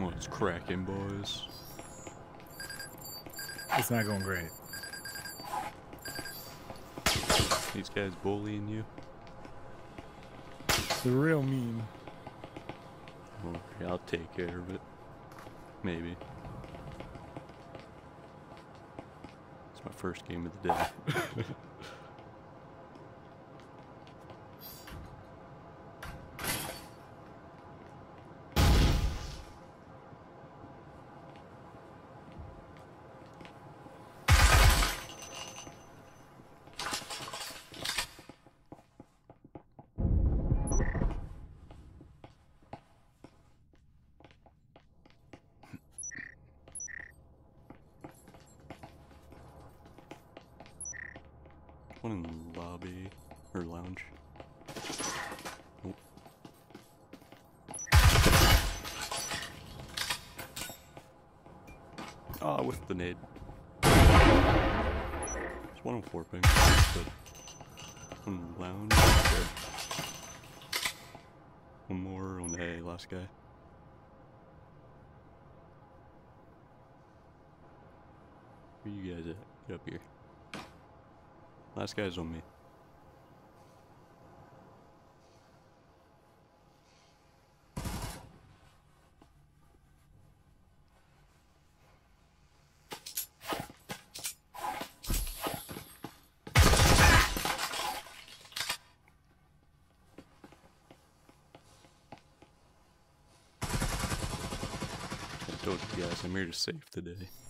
What's cracking, boys? It's not going great. These guys bullying you? They're real mean. Oh, yeah, I'll take care of it. Maybe. It's my first game of the day. One in the lobby or lounge. Nope. Ah, with the nade. It's 104 ping. Good. One in the lounge. Good. One more on A, last guy. Where you guys at? Get up here. Last guy's on me. I told you guys I'm here to save today.